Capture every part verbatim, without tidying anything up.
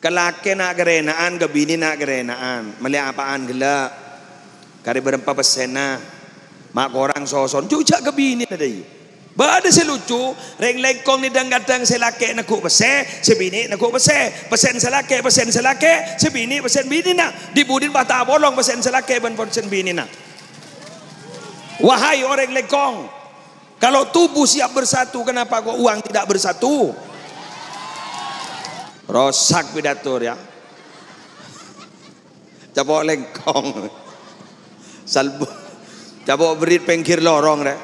Kelake nak kerenaan, ke bini nak kerenaan. Melihat apaan gelak. Kari berempat pesena. Mak korang soson. Juga ke bini tadi. Bada selucu. Reng lekong ni kadang selake nak kuk pese. Sebini nak kuk pese. Pesen selake, pesen selake. Sebini, pesen bini nak. Dibudin bata bolong pesen selake dan pesen bini nak. Wahai orang lekong. Kalau tubuh siap bersatu, kenapa kok uang tidak bersatu? Rosak pidatur ya. Cabok lengkong. Salbu. Cabok berit pengkir lorong deh.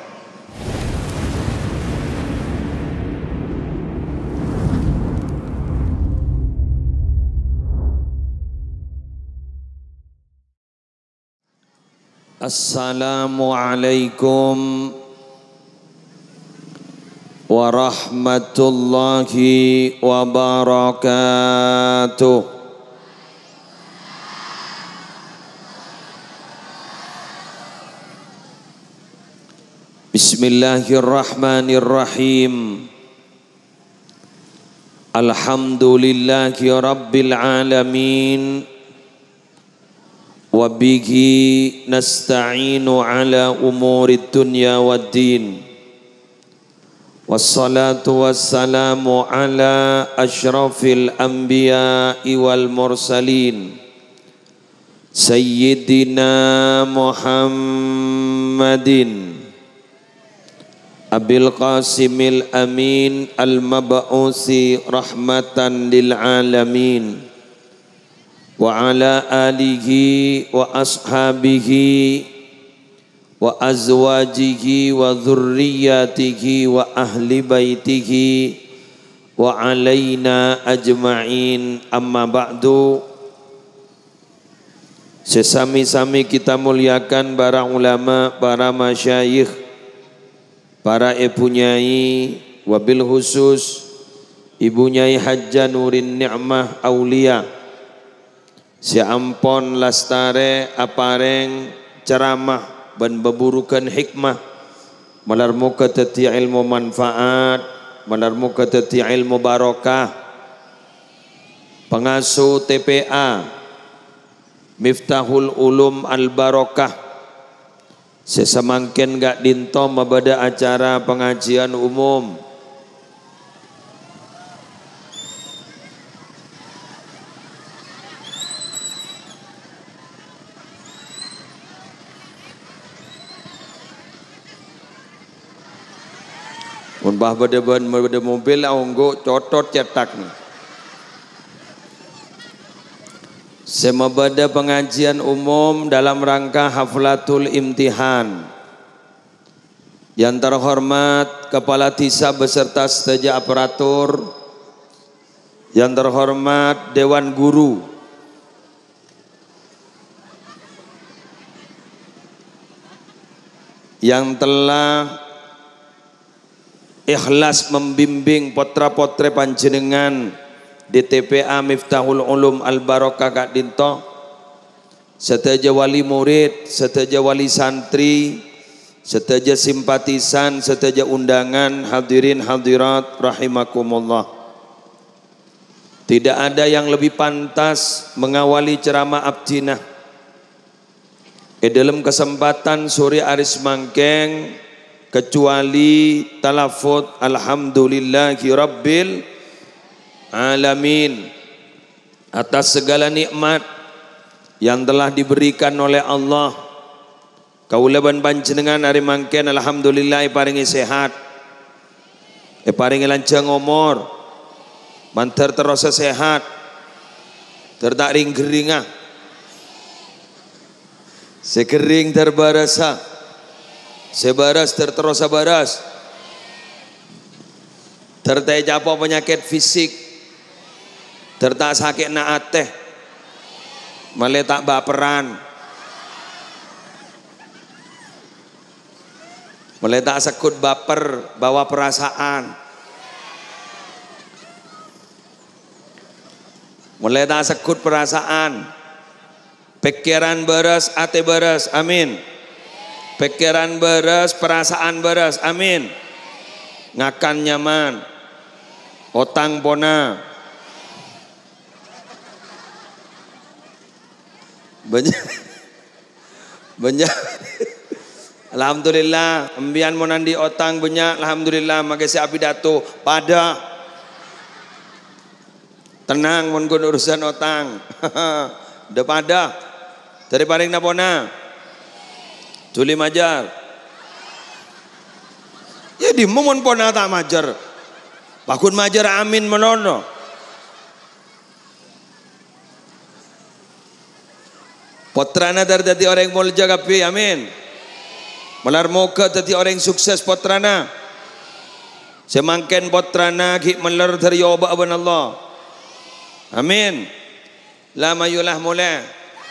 Assalamualaikum warahmatullahi wabarakatuh. Bismillahirrahmanirrahim. Alhamdulillahi rabbil alamin. Wa bihi nasta'inu ala umurid dunya waddin. Wassalatu wassalamu ala ashrafil anbiya'i wal mursalin Sayyidina Muhammadin Abil Qasimil Amin Al-Mab'usi rahmatan lil alamin Wa ala alihi wa ashabihi wa azwajihi wa dhurriyyatihi wa ahli baitihi wa alaina ajma'in, amma ba'du. Sesami-sami kita muliakan para ulama, para masyayikh, para ibu nyai, wabil khusus ibu nyai Hajjah Nurin Ni'mah Aulia si ampon lastare apareng ceramah dan beburukan hikmah malarmu keteti ilmu manfaat, malarmu keteti ilmu barokah. Pengasuh T P A Miftahul Ulum Al Barokah sesemangkin gak dinto mabada acara pengajian umum. Mbah bade bade mobil aunggo cotot cetak nih. Semabada pengajian umum dalam rangka haflatul imtihan. Yang terhormat Kepala Tisa beserta seteja aparatur. Yang terhormat Dewan Guru. Yang telah ikhlas membimbing potra-potre panjenengan di T P A Miftahul Ulum Al Barokah Kak Dinto, seteja wali murid, seteja wali santri, seteja simpatisan, seteja undangan, hadirin hadirat rahimakumullah. Tidak ada yang lebih pantas mengawali ceramah abdinah di dalam kesempatan sore aris mangkeng kecuali talafut alhamdulillahi rabbil alamin atas segala nikmat yang telah diberikan oleh Allah. Kaula ban panjenengan hari mangken alhamdulillah paringi sehat, e paringi lancang umur, mantar terus sehat, terdak ring geringah, sekering terbarasa, sebaras terterus baras, tertai apa penyakit fisik, tertak sakit naateh, meletak baperan, meletak sekut baper bawa perasaan, meletak sekut perasaan, pikiran beres, ate beres, amin. Pikiran beres, perasaan beres, amin. Ngakan nyaman, otang pona, Banyak. Banyak. Alhamdulillah, ambian mau nandi otang banyak. Alhamdulillah, makai si api datu pada tenang mon gun urusan otang. Udah pada dari paling napona Juli majar. Ya di momon pona tak majar. Pakun majar amin menono. Potrana dar dadi orang mulja kapi amin. Melar moga dadi orang sukses potrana. Semangken potrana ki melar dari oba aban Allah. Amin. La mayulah mula.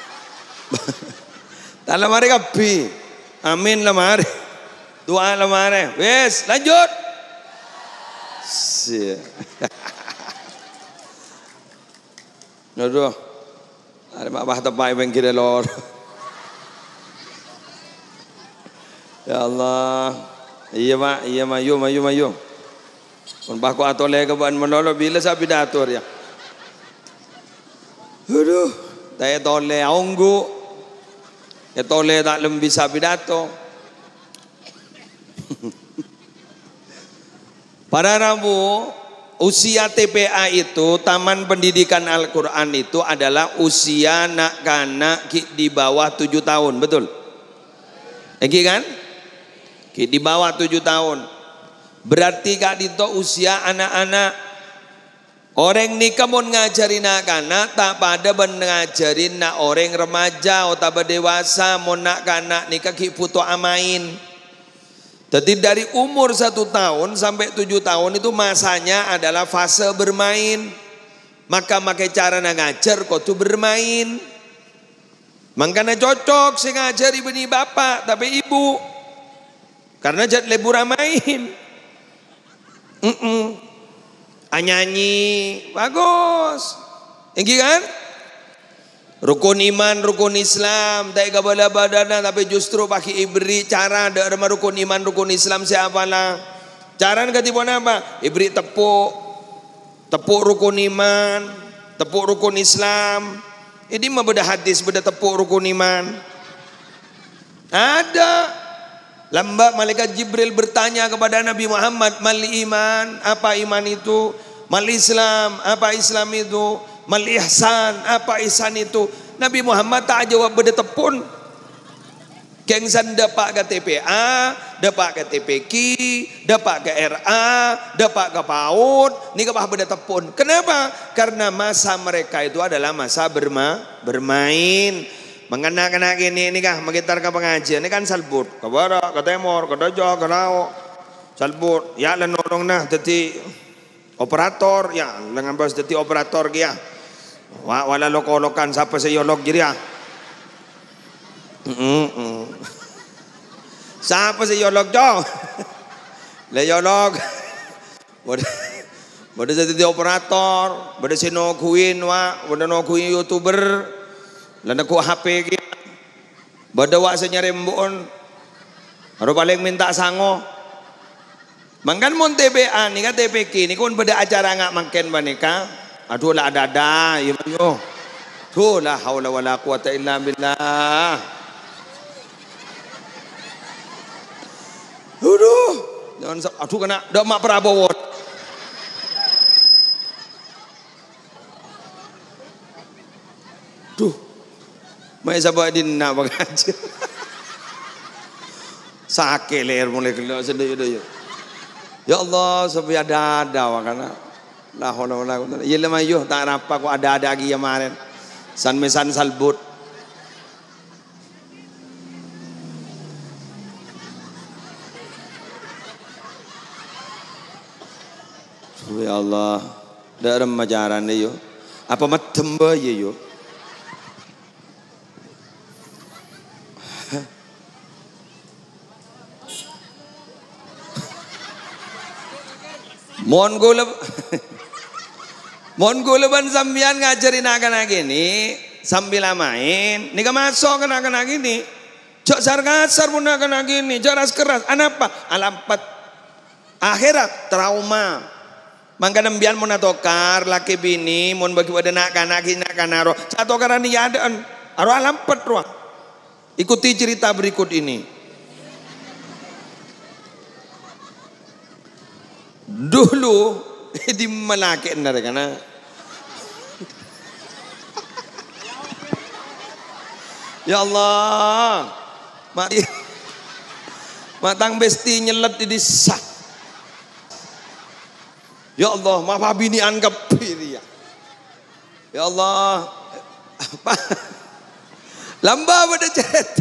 Tak lamari kapi. Amin lamari. Doa lamari. Wes lanjut. Aduh. Ada mak bah tepai bang kira lor. Ya Allah. Iya mak, iya mayu mayu mayu. Pun bah ko atole ke ban menolo bila sapi datur ya. Aduh, saya tole aunggu. Ya tole tak lembi sapi dato. Para Rabu, usia T P A itu, Taman Pendidikan Al-Quran itu adalah usia nak kanak di bawah tujuh tahun, betul? Eki kan? Di bawah tujuh tahun. Berarti kak dito usia anak-anak. Orang nikah mau ngajarin nak kanak, tak pada ben ngajarin nak orang remaja atau tak dewasa mau nak kanak nikah ki puto amain. Jadi dari umur satu tahun sampai tujuh tahun itu masanya adalah fase bermain. Maka makai cara nak ngajar kau tu bermain. Makanya cocok sih ngajari bini bapak tapi ibu. Karena jad lebur main. Mm -mm. Anyanyi bagus. Enggi kan? Rukun iman, rukun Islam, tak kabala badana tapi justru pakai ibri cara ada rukun iman, rukun Islam siapa lah? Cara ketipuan apa? Ibri tepuk, tepuk rukun iman, tepuk rukun Islam. Ini mah beda hadis, beda tepuk rukun iman. Ada. Lambak malaikat Jibril bertanya kepada Nabi Muhammad, mal iman, apa iman itu? Mal Islam, apa Islam itu? Mal ihsan, apa ihsan itu? Nabi Muhammad tak jawab beda tepun. Kengsan dapat ke T P A, dapat ke T P Q, dapat ke R A, dapat ke PAUD, ni kebah beda tepun. Kenapa? Karena masa mereka itu adalah masa berma, bermain. Mengenak-enak ini, ini kah mengitar ke pengajian, ini kan salbut. Ke barat, ke timur, ke dojo, ke laut. Salbut, ya lah nolong nah, jadi operator, ya dengan bos jadi operator kia. Wah, wala loko-lokan siapa saya yolok jadi ya. Siapa saya yolok jo? Le yolok. Bada jadi operator, bada sino kuin wa, bada no kuin youtuber. Landa ku H P kia. Bada wa senyarembon. Baru paling minta sango. Mangkan mon T B A ni ka T P K ni kun beda acara ngak mangken banika. Aduh lah ada-ada ya yo. Tuh la haula wala quwata illa billah. Aduh, jangan aduh kena dak mak Prabowo. Duh. Mai sabak dinna bagaja. Sakit leher mulai kelak sedih-sedih. Ya Allah, sampai ada-ada wakana. La haula wala quwwata. Iya lemah yo tak napa kok ada-ada lagi kemarin. San mesan salbut. Ya Allah, dak remajaran yo. Apa madem bae yo. Mon gula Mon gulaban sambian ngajarin anak-anak ini sambil main. Nika masuk anak-anak ini. Jok sar-kasar pun anak-anak ini, jaras keras. Anapa? Alampat akhirat trauma. Mangka nembian mon atokar laki bini mon bagi pada nak kanak nak kanaro. Satu karan ni adaan. Arwah lampet ruah. Ikuti cerita berikut ini. Dulu di Malake nare kana. Ya Allah. Mak matang besti nyelet di sak. Ya Allah, maaf bini anggap ya. Ya Allah. Lamba pada cerita.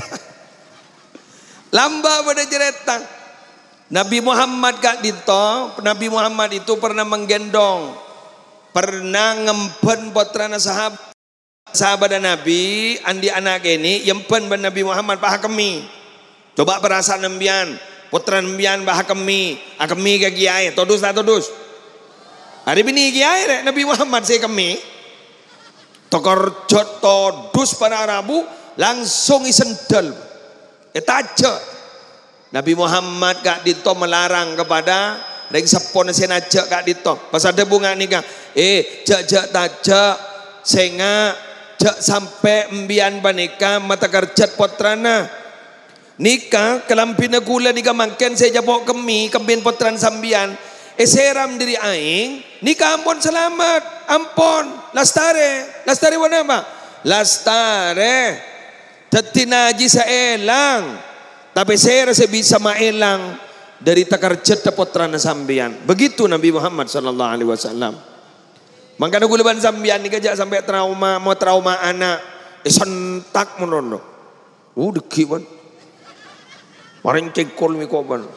Lamba pada cerita. Nabi Muhammad Kak Dito, Nabi Muhammad itu pernah menggendong, pernah ngempen putrana sahabat, sahabat dan Nabi, andi anak ini, yempen ben Nabi Muhammad Pak Hakemi. Coba perasaan nembian, putra nembian Pak Hakemi, Hakemi ke kiai, todus tak todus. Hari ini kiai rek Nabi Muhammad saya kemi, tokor jot todus pada Arabu, langsung isendel, etaje. Nabi Muhammad Kak Dito melarang kepada ring sepon senajak Kak Dito. Pas ada bunga nikah, eh jak jak tajak senga jak sampai embian panika mata kerjat potrana nikah kelampina gula nikah mangken saya jabok kemi kembin potran sambian eh seram diri aing nikah ampun selamat ampun lastare lastare warna apa lastare tetina haji saelang. Tapi saya rasa bisa maelang dari takar jeta potrana sambian. Begitu Nabi Muhammad sallallahu alaihi wasallam. Mangkana guleban sambian ni kajak sampai trauma, mau trauma anak. Eh sentak merono. Uh deki ban. Maring cekol mi koban.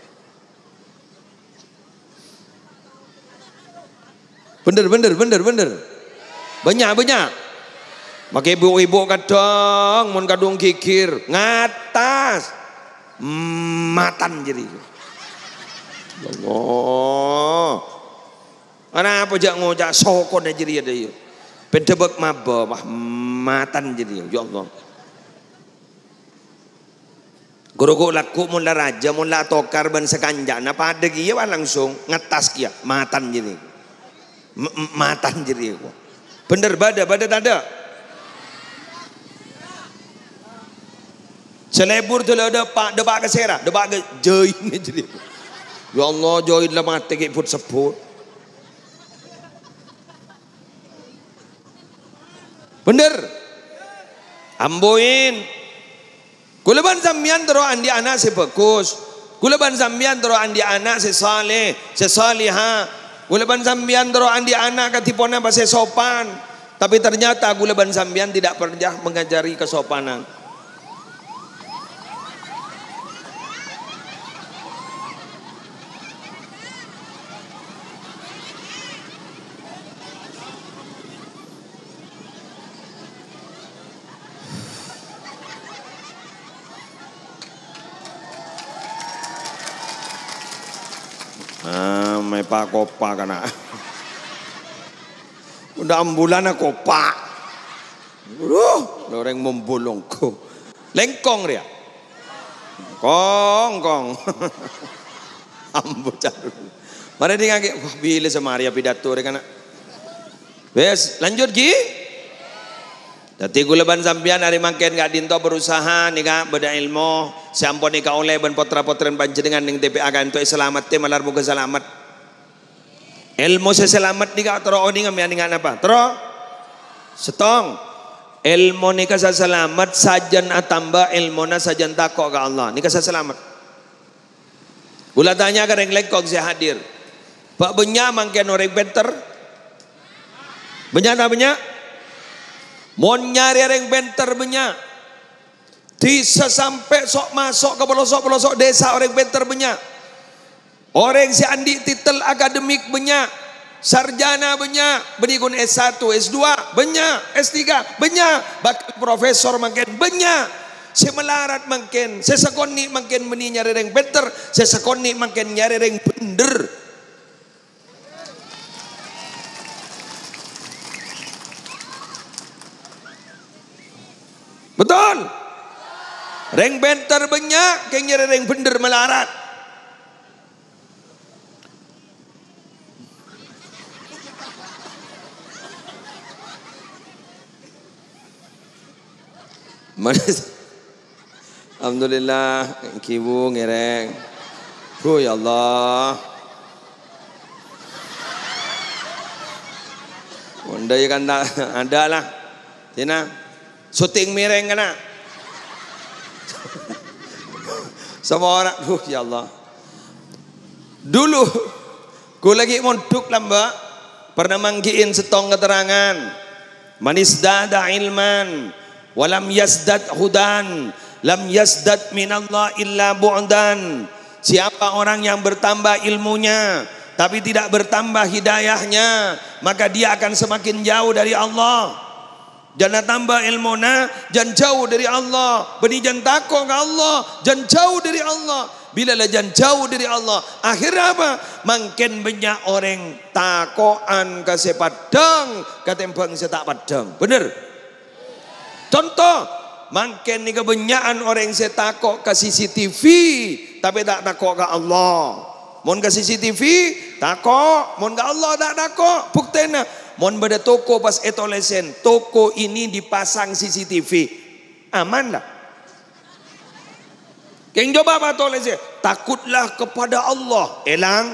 Bener bener bener bener. Banyak banyak. Maka ibu-ibu kadang mun kadung kikir ngatas. Matan jadi. Allah. Ana apa jak ngojak sokon jadi ada ya. Pedebek maba wah matan jadi ya Allah. Guru-guru laku mula raja mula tokar ban sekanjak napa ada kia langsung ngetas kia matan jadi. Matan jadi ya. Bener bada bada tada. Selebur tu ada pak debak ke sera, debak ke join jadi. Ya Allah join lah mati ke put sebut. Bener. Amboin. Kuleban sambian tero andi anak se bagus. Kuleban sambian tero andi anak se saleh, se salihah. Kuleban sambian tero andi anak katipona bahasa sopan. Tapi ternyata kuleban sambian tidak pernah mengajari kesopanan. Ah, may pa kopa ka na. Udah ambulan na kopa. Udah, loreng membulong ko. Lengkong ria. Kong, kong. Ambu caru. Mari di ngake, wah bila sama Maria pidato ria kana. Wes, lanjut Ki. Dati guleban sambian hari mangken gak dinto berusaha nika beda ilmu sampun nika oleh ben potra-potren panjenengan ning T P A kan entuk selamat te malar muga selamat. Ilmu seselamat nika tero oni ngamian apa? Tero setong. Ilmu nika seselamat sajan atamba ilmuna sajan takok ka Allah. Nika seselamat. Gula tanya ka reng lekok saya hadir. Pak benya mangken orang benter. Benya ta benya? Mon nyari reng benter benya. Bisa sampai sok masuk ke pelosok-pelosok desa orang benter benya. Orang si andi titel akademik benya. Sarjana benya. Benikun S satu, S dua benya. S tiga benya. Bahkan profesor makin benya. Si melarat makin. Si sekoni makin meni nyari reng benter. Si sekoni makin nyari reng bender. Betul. Reng benter banyak, keng nyari reng bender melarat. Alhamdulillah, kibu ngereng. Oh ya Allah. Undai kan ada lah. Tina, syuting mireng kena. Semua orang, oh ya Allah. Dulu, ku lagi mondok lamba, pernah manggiin setong keterangan. Manis dada ilman, walam yasdad hudan, lam yasdad minallah illa bu'dan. Siapa orang yang bertambah ilmunya tapi tidak bertambah hidayahnya, maka dia akan semakin jauh dari Allah. Jangan tambah ilmuna, jangan jauh dari Allah. Beni jangan takut ke Allah, jangan jauh dari Allah. Bila lah jangan jauh dari Allah, akhirnya apa? Makin banyak orang takoan ke sepadang, ketembang setak padang. Bener? Contoh, makin ni kebanyakan orang yang takut ke C C T V, tapi tak takut ke Allah. Mon ke C C T V, takut. Mon ke Allah tak takut. Buktinya, mon pada toko pas etolesen, toko ini dipasang C C T V, aman tak? Keng coba apa tolesen? Takutlah kepada Allah. Elang.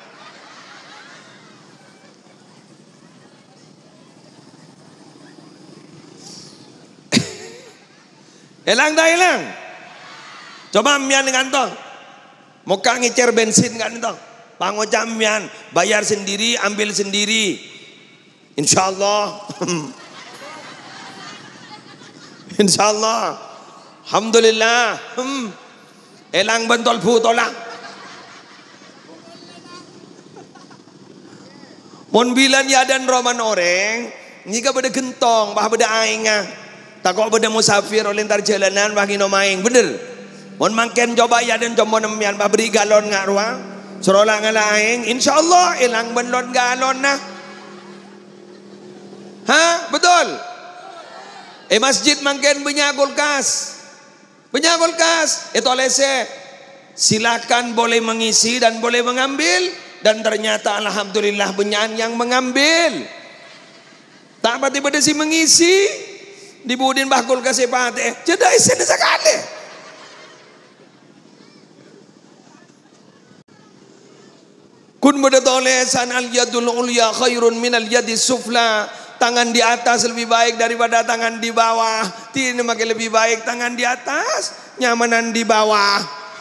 Elang dah elang. Coba mian dengan toh. Muka ngecer bensin kan toh. Pangocam mian, bayar sendiri, ambil sendiri. Insyaallah. Insyaallah. Alhamdulillah. Hmm. Elang bentol putolak. Mon bilan ya dan roman orang, jika beda gentong, bah beda aingah. Takut beda musafir oleh antar jalanan bagi no maing, bener. Mon mangken coba ya dan coba nemian bah beri galon ngak ruang. Serolah ngala aing, insyaallah elang benlon galon nah. Ha, betul. Eh masjid mangken punya kulkas. Punya kulkas, itu lese. Silakan boleh mengisi dan boleh mengambil, dan ternyata alhamdulillah banyak yang mengambil. Tak pati pada si mengisi, dibudin bah kulkas sepate. Jadi isen sekali. Kun beda tolesan al yadul ulya khairun min al yadis sufla. Tangan di atas lebih baik daripada tangan di bawah. Ini makin lebih baik tangan di atas, nyamanan di bawah.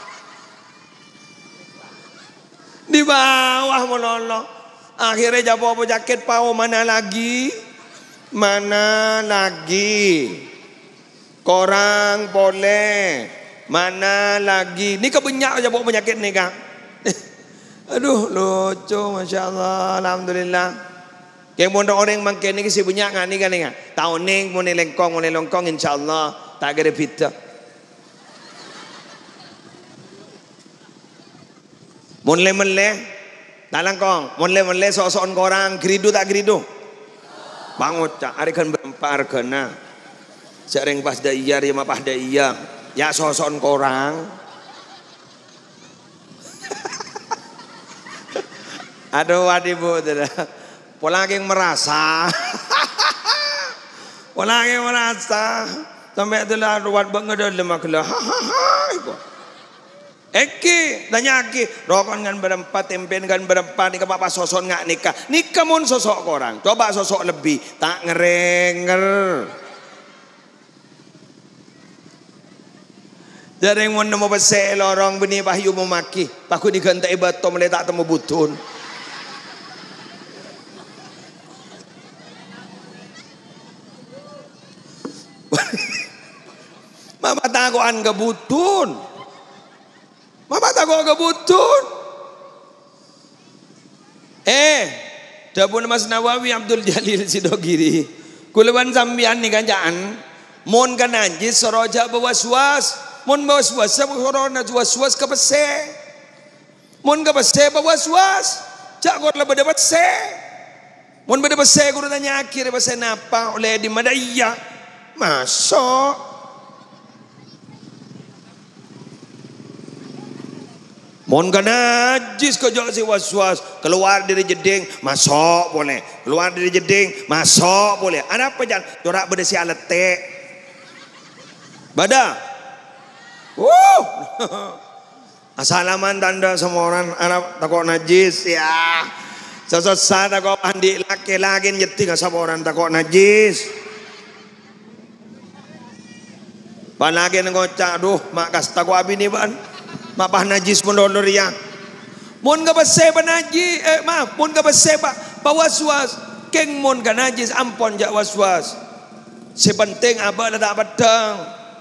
Di bawah melolo. Akhirnya jawab apa jaket pau mana lagi? Mana lagi? Korang boleh. Mana lagi? Ni kebanyak jawab penyakit ni kak. Aduh lucu, masya Allah, alhamdulillah. Kaya mo orang mangken ni kasi banyak nga ni gani nga. Taon ning mo ni lengkong mo ni lengkong insyaallah tak ada pita. Mon le mele talang kong, mon le mele so-soon korang gridu tak gridu. Bangut tak ari kan berempar kena. Sering pas da iya ri mah pas da iya. Ya so-soon korang. Aduh adibu dah. Pola yang merasa, pola yang merasa, sampai itulah ruat banget dalam makhluk. Hahaha. Eki, tanya eki, rokon kan berempat, tempen kan berempat, nikah bapak sosok nggak nikah, nikah mun sosok orang, coba sosok lebih, tak ngerenger. Jadi mun nemu besel orang benih bahyu memaki, takut digantai batu mulai tak temu butun. Mama takuan kebutun. Mama takuan kebutun. Eh, dapun Mas Nawawi Abdul Jalil Sidogiri. Kulawan sambian ni kanjaan. Mon kan najis soroja bawaswas. Mon bawaswas sa corona waswas kapase. Mon kapase bawaswas. Jak kor la bada pase. Mon bada pase guru tanya akhir pase napa oleh di madaya. Masuk. Mon kan najis kejauh si waswas, keluar dari jeding masuk boleh, keluar dari jeding masuk boleh. Ada apa jangan corak berdasi alat te. Bada. Wuh. Asalaman tanda semua orang anak takut najis ya. Sesat takut mandi laki lagi nyeting sama orang takut najis. Panagi ngocak duh mak kas takut abi ni ban. Mak pah najis pun dolor ya. Mun ka bese najis eh maaf mun ka bese pak pawaswas keng mun ka najis ampon jak waswas. Sepenting abah dah tak pedang.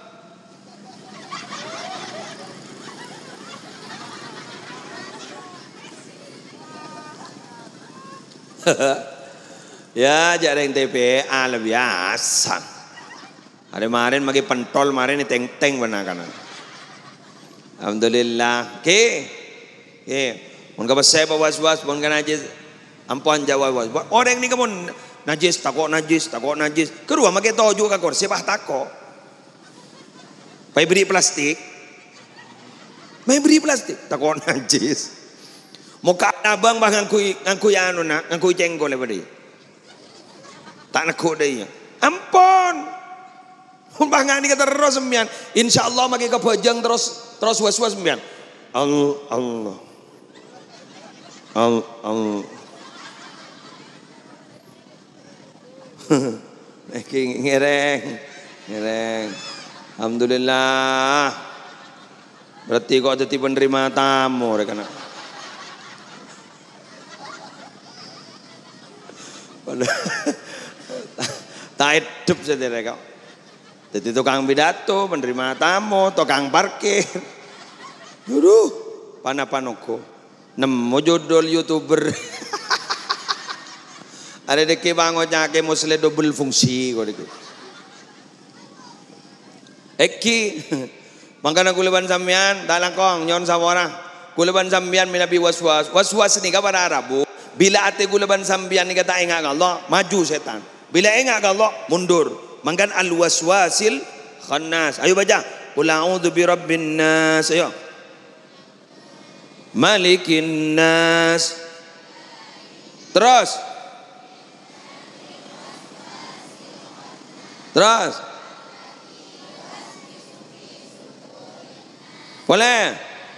Ya jarang T P A lebih biasa. Ada kemarin bagi pentol kemarin ini teng-teng benar kan. Alhamdulillah. Oke. Oke. Mun ka basah was-was mun ka najis ampun jawab was. Orang ni kamun najis takut najis takut najis. Kedua make toju ka kor sepah takut. Pai beri plastik. Mai beri plastik takut najis. Muka abang bang ngangkui ngangkui anu nak ngangkui cenggol lepas dia. Tak nak kau dia. Ampun. Bang ni kata terus sembian. InsyaAllah makai kebajang terus terus was was sembian. Allah Allah. Allah Allah. Eh ngereng ngereng. Alhamdulillah. Berarti kau jadi penerima tamu rekan. Tak hidup saudara kau. Jadi tukang pidato, penerima tamu, tukang parkir. Yuduh, pana-panoko. Nemu judul YouTuber. Ada deke bangun nyake musle double fungsi kau deke. Eki, makanya kuleban sambian, dalang kong nyon sawara. Kuleban sambian minabi waswas. Waswas ni kapan Arabu? Bila ate kuleban sambian ni kata ingat Allah, maju setan. Bila ingat Allah, mundur. Mangkan al-waswasil khannas. Ayo baca. Qul a'udzu birabbin nas. Ayo. Malikin nas. Terus. Terus. Boleh.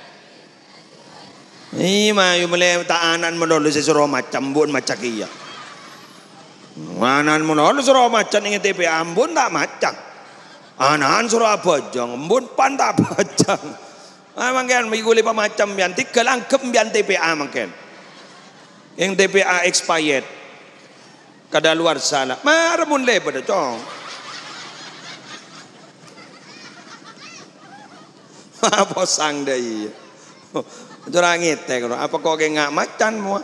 Ima yu boleh taanan menolu sesuruh macam bun macam iya. Anan menolu suruh macam ingin T P A ambun tak macam. Anan suruh apa jang ambun pan tak macam. Ah mungkin miguli pa macam bian tiga langkep bian T P A mungkin. Yang T P A expired. Kada luar sana. Maramun lebar cong. Apa sang dai. Orang ngetek, apa kau kena macan mu?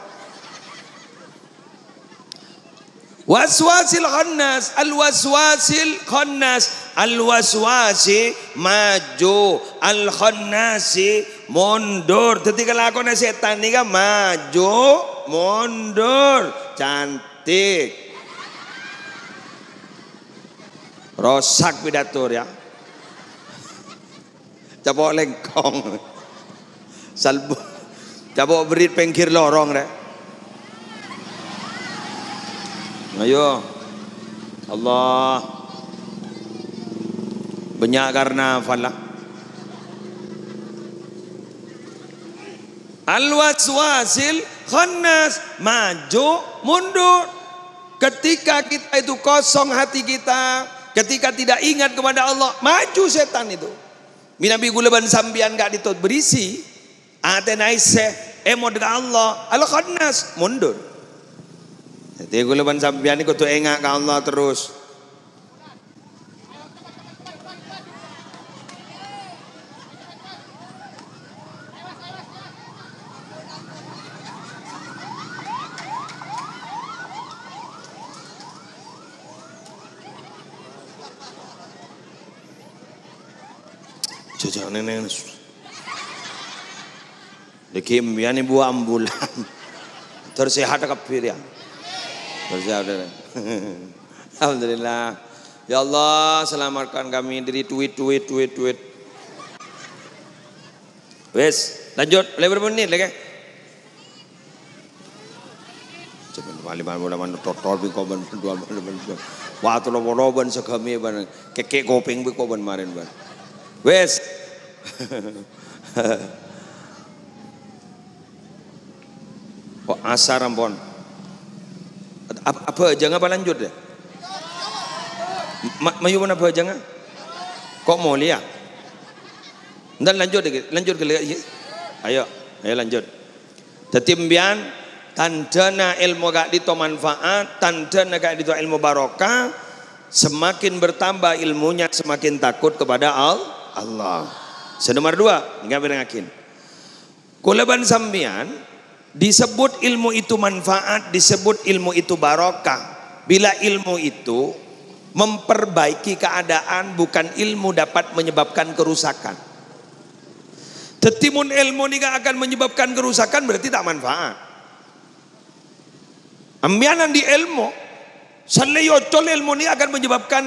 Waswasil khannas, al waswasil khannas, al waswasi maju, al khannasi mundur. Ketika lakon setan ni kan maju, mundur, cantik, rosak pidatur ya. Capok lengkong. Salbu, coba berit pengkir lorong deh. Ayo, Allah, banyak karena falah. Al-waswasil khannas, maju mundur. Ketika kita itu kosong hati kita, ketika tidak ingat kepada Allah, maju setan itu. Minabi guleban sambian gak ditot berisi. Atenaise emo dengan Allah al khannas mundur. Jadi guleban sampean iku tuh engak ke Allah terus. Jajak nenek. Dekim biani buah ambulan. Tersehat kafir ya. Tersehat. Alhamdulillah. Ya Allah, selamatkan kami dari tweet tweet tweet tweet. Wes, lanjut. Boleh berapa menit lagi? Cepat. Maliman mula man totor bi ko ban dua ban. Wa to lo roban sakami ban keke koping bi ko ban marin ban. Wes. Oh asar ampun. Apa, apa jangan apa lanjut deh. Ma, mayu mana apa jangan? Kok mau lihat? Dan lanjut deh, lanjut ke lagi. Ayo, ayo lanjut. Tetimbian tandana ilmu gak dito manfaat, tandana gak dito ilmu barokah, semakin bertambah ilmunya semakin takut kepada Allah. Senomor dua, nggak berengakin. Kulaban sambian disebut ilmu itu manfaat, disebut ilmu itu barokah. Bila ilmu itu memperbaiki keadaan, bukan ilmu dapat menyebabkan kerusakan. Tetimun ilmu ini akan menyebabkan kerusakan berarti tak manfaat. Ambianan di ilmu, saleyocol ilmu ini akan menyebabkan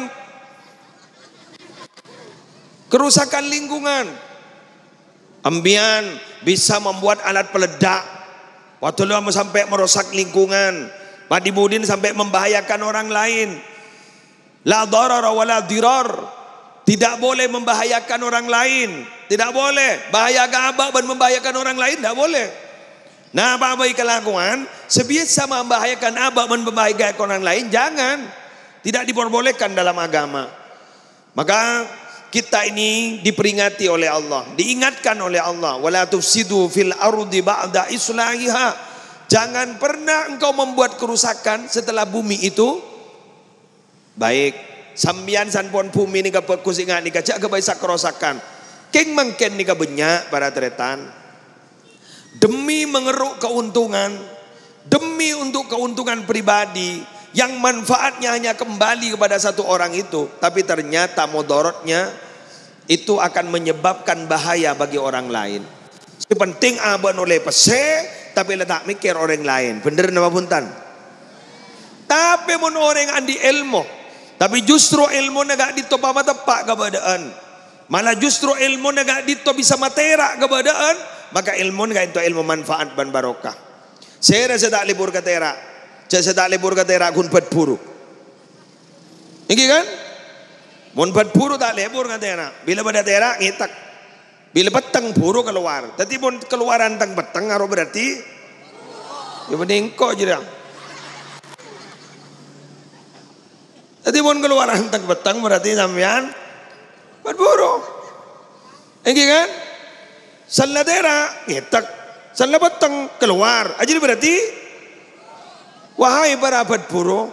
kerusakan lingkungan. Ambian bisa membuat alat peledak, waktu lama sampai merusak lingkungan. Padibudin sampai membahayakan orang lain. La darara wa la dirar. Tidak boleh membahayakan orang lain. Tidak boleh. Bahayakan abak dan membahayakan orang lain. Tidak boleh. Nah apa-apa kelakuan. Sebiasa membahayakan abak dan membahayakan orang lain. Jangan. Tidak diperbolehkan dalam agama. Maka kita ini diperingati oleh Allah. Diingatkan oleh Allah. Wala tufsidu fil ardi ba'da islahiha. Jangan pernah engkau membuat kerusakan setelah bumi itu baik. Sambian sanpon bumi ni ka perkusingan ni ka cak ka baisak kerosakan. Keng mangken ni ka benyak para tretan. Demi mengeruk keuntungan, demi untuk keuntungan pribadi yang manfaatnya hanya kembali kepada satu orang itu, tapi ternyata modorotnya itu akan menyebabkan bahaya bagi orang lain. Si penting aban oleh pese, tapi letak mikir orang lain. Bener nama puntan. Tapi mun orang andi ilmu, tapi justru ilmu nagak dito pa matepak keberadaan. Malah justru ilmu nagak dito bisa materak keberadaan. Maka ilmu nagak itu ilmu manfaat ban barokah. Saya rasa tak libur katera. Saya tak libur katera kun pat buru. Ini kan? Mun pat buru tak libur katera. Bila pada tera ngitak. Bila petang buru keluar. Tapi mun keluaran tang petang ngaruh berarti. Ya mending kok je dah. Jadi pun keluaran tang petang berarti sampean berburu. Ini kan? Salah daerah ngetak, salah petang keluar. Aja berarti wahai para berburu.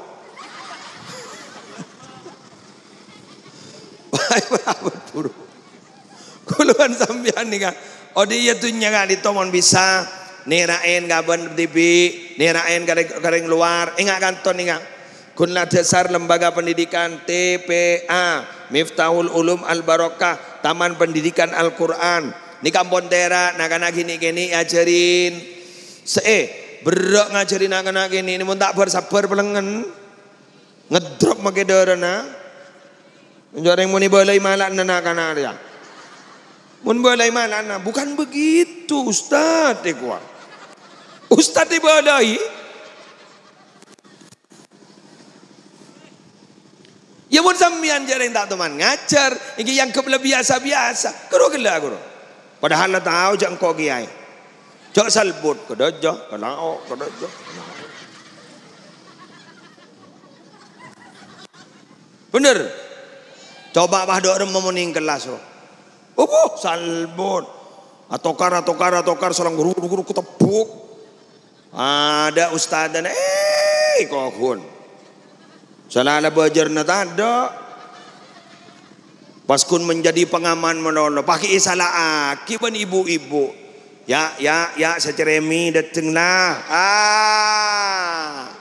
Wahai para berburu. Keluaran sampean nih kan. Oh dia tuh nyaga di tomon bisa nerain gaban T V, nerain kareng luar. Ingat kanton nih kan. Kunlah dasar lembaga pendidikan T P A Miftahul Ulum Al Barokah, Taman Pendidikan Al Quran. Ni kampung tera nak anak gini gini ajarin. Se berak ngajarin nak anak gini. Ni mun tak bersabar pelengan ngedrop make derana. Menjoreng muni balai malan nak anak dia. Mun balai malan bukan begitu Ustaz dekwa. Ustaz dibadai. Ya pun sambian jarang tak teman ngajar, ini yang kebelah biasa-biasa. Kero kelah kero. Padahal lah tahu jangan kau kiai. Jok salbut kedojo, kenao kedojo. Bener. Coba bah dok rem memening kelas. Oh, salbut. Atokar atokar atokar seorang guru guru ketepuk. Ada ustaz dan eh kokun. Salah belajar na tanda. Pas kun menjadi pengaman menono. Pakai salah aki ban ibu-ibu. Ya ya ya seceremi datenglah. Ah.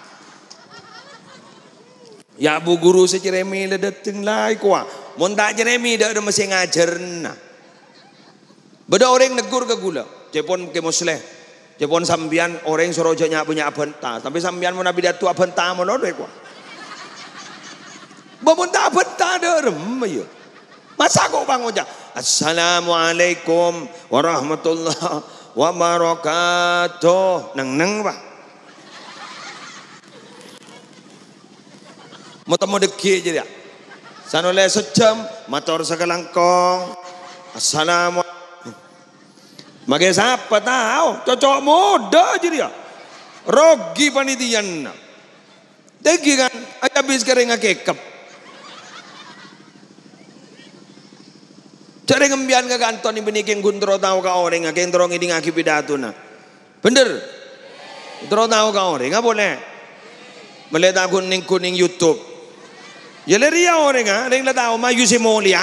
Ya bu guru seceremi datenglah kuah. Mun tak jeremi dak ada mesti ngajarna. Beda orang negur ke gula. Cepon ke musleh. Cepon sambian orang sorojanya punya abenta. Tapi sambian mun nabi datu abenta menono kuah. Bamun tak betah derem ya. Masa kok bang ojak. Assalamualaikum warahmatullahi wabarakatuh. Neng neng pak. Mau temu deki je dia. Sanole sejam, motor sekelangkong. Assalamualaikum. Magai siapa tahu, cocok muda aja dia. Rogi panitian. Deki kan, aja habis kering ngakekep. Cari ngembian ke kantor ni beniking kuntro tahu ka orang ngakeng terong ini ngaki pidato na. Bener? Kuntro tahu ka orang, nggak boleh. Melihat kuning kuning YouTube. Ya leria orang ah, ring la tahu mah yusi mulia.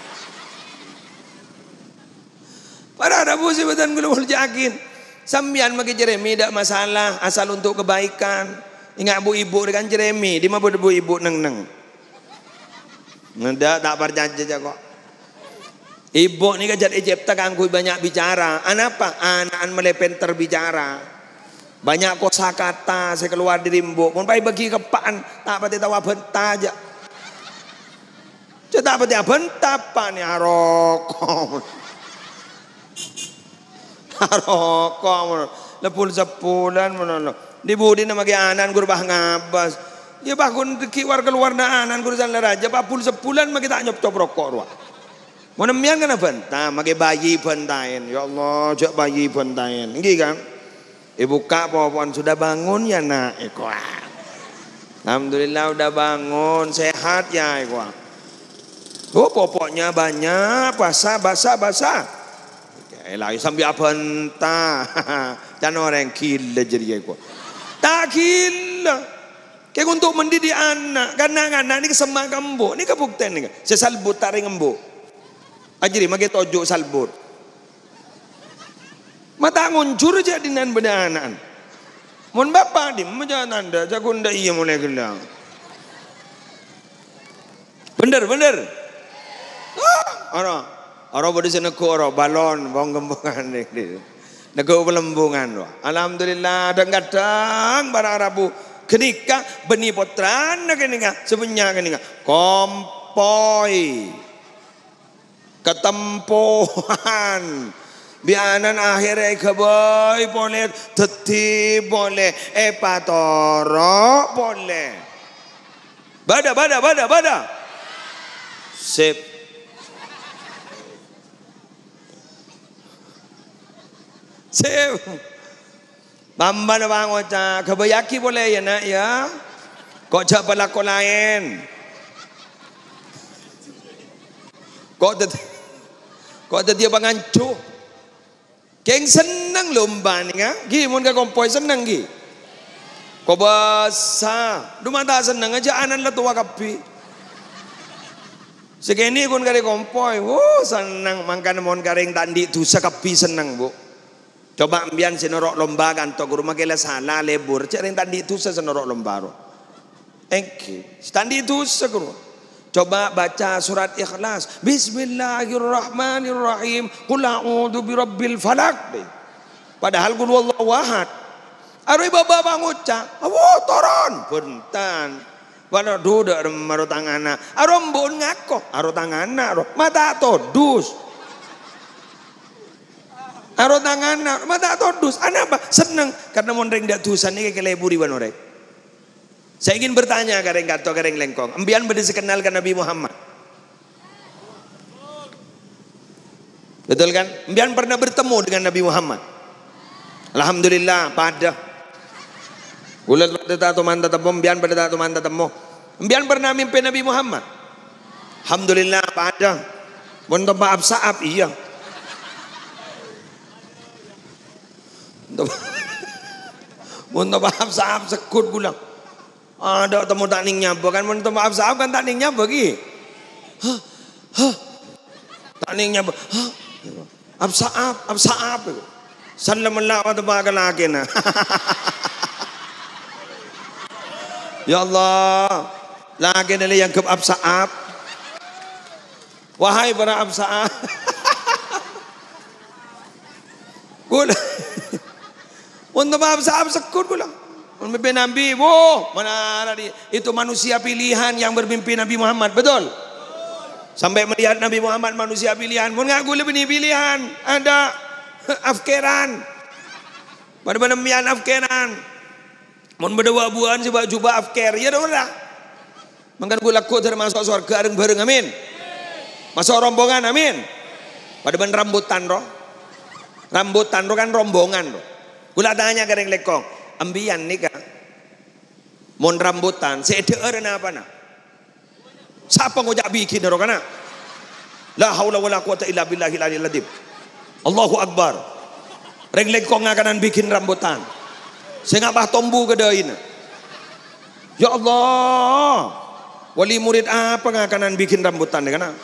Para ada busi betan gulu jakin. Sambian maki Jeremy tidak masalah asal untuk kebaikan. Ingat bu ibu dengan Jeremy, di mana bu ibu neng neng. Nggak tak perjanji aja kok. Ibu ni kajar Egypta kangkui banyak bicara. Anapa? Anak melepen terbicara. Banyak kosakata saya keluar dari ibu. Mun pai bagi kepaan tak pati tawa benta aja. Tak pati benta apa ni arokong. Arokong. Lepul sepulan menolong. Di budi nama anan guru bah ngabas. Ya bahkun kiwar keluar na anan guru jalan raja. Papul sepulan magi tak nyop cop rokok ruah. Mau nemian kan benta, magi bayi bentain. Ya Allah, jak bayi bentain. Nggih kan? Ibu kak pohon sudah bangun ya nak ikuan. Alhamdulillah udah bangun, sehat ya ikuan. Oh popoknya banyak, basah basah basah. Elah sambil benta. Jangan orang gila jadi ikuan. Tak gila. Kayak untuk mendidik anak, karena anak ini kesemak kembo, ini kebuktian nih. Sesalbut taring embo. Ajri mage tojo salbut. Mata nguncur aja dinan bedanan. Mun bapa dim menjangan anda jagunda iya mulai gelang. Bener bener. Ah, ora. Ora bodi seneko ora balon bong gembungan nih. Nego pelembungan loh. Alhamdulillah kadang-kadang bara Arabu kenika beni potran kenika sebenarnya kenika kompoi ketempuhan bianan akhirnya kebay boleh tetip boleh epatoro boleh bada bada bada bada sip sip bamba na bango ca kebayaki boleh ya nak ya kok jak pelako lain kok tetip kok ada dia pangancu, keng senang lomba ni kan? Gi, mun ka kompoi senang gi. Kau basah, du mata senang aja anan la tua kapi. Segini kun kare kompoi, oh senang mangkan mon kareng tandi tu sekapi senang bu. Coba ambian senorok lomba kan to guru makela salah lebur, cereng tandi tu senorok lomba ro. Engki, tandi tu seguru. Coba baca surat Ikhlas. Bismillahirrahmanirrahim. Qul a'udzu birabbil falaq. Padahal qul huwallahu ahad. Aroi baba banguca. Oh, toron. Puntan. Wana duda maro tangana. Arom mbon ngako. Aro tangana. Mata todus. Aro tangana. Mata todus. Ana apa? Senang. Karena mon reng dak tusan iki keleburi wanorek. Saya ingin bertanya kareng kato kareng lengkong. Ambian berde sekenalkan Nabi Muhammad. Betul kan? Ambian pernah bertemu dengan Nabi Muhammad. Alhamdulillah pada. Gulat pada tato manta temu. Ambian pada tato manta temu. Ambian pernah mimpi Nabi Muhammad. Alhamdulillah pada. Untuk maaf saab iya. Untuk maaf saab sekut gulang. Ada temu tak ning nyapa kan mun maaf saab kan tak ning nyapa ki. Hah. Hah. Tak ning nyapa. Hah. Absaab, absaab. Sallallahu wa tabaraka lakina. Ya Allah, lagi nili yang ke absaab. Wahai para absaab. Gula. Untuk maaf saab sekut gula. Memimpin Nabi, wow, mana ada itu manusia pilihan yang bermimpi Nabi Muhammad, betul? Sampai melihat Nabi Muhammad manusia pilihan, mun ngaku lebih pilihan, ada afkeran, pada penemian afkeran, mun berdua buan sebab jubah afker, ya dah. Mangkan gula ku termasuk surga bareng-bareng amin. Masuk rombongan amin. Pada ben rambutan roh. Rambutan roh kan rombongan roh. Gula tanya kereng lekong, ambian nih kan. Mon rambutan, seeder na apa na? Siapa ngojak bikin roh kana? La haula wala quwata illa billahil aliyil azim. Allahu akbar. Reng lekong ngakanan bikin rambutan. Saya ngapah tombu kedain. Ya Allah. Wali murid apa ngakanan bikin rambutan nih kana?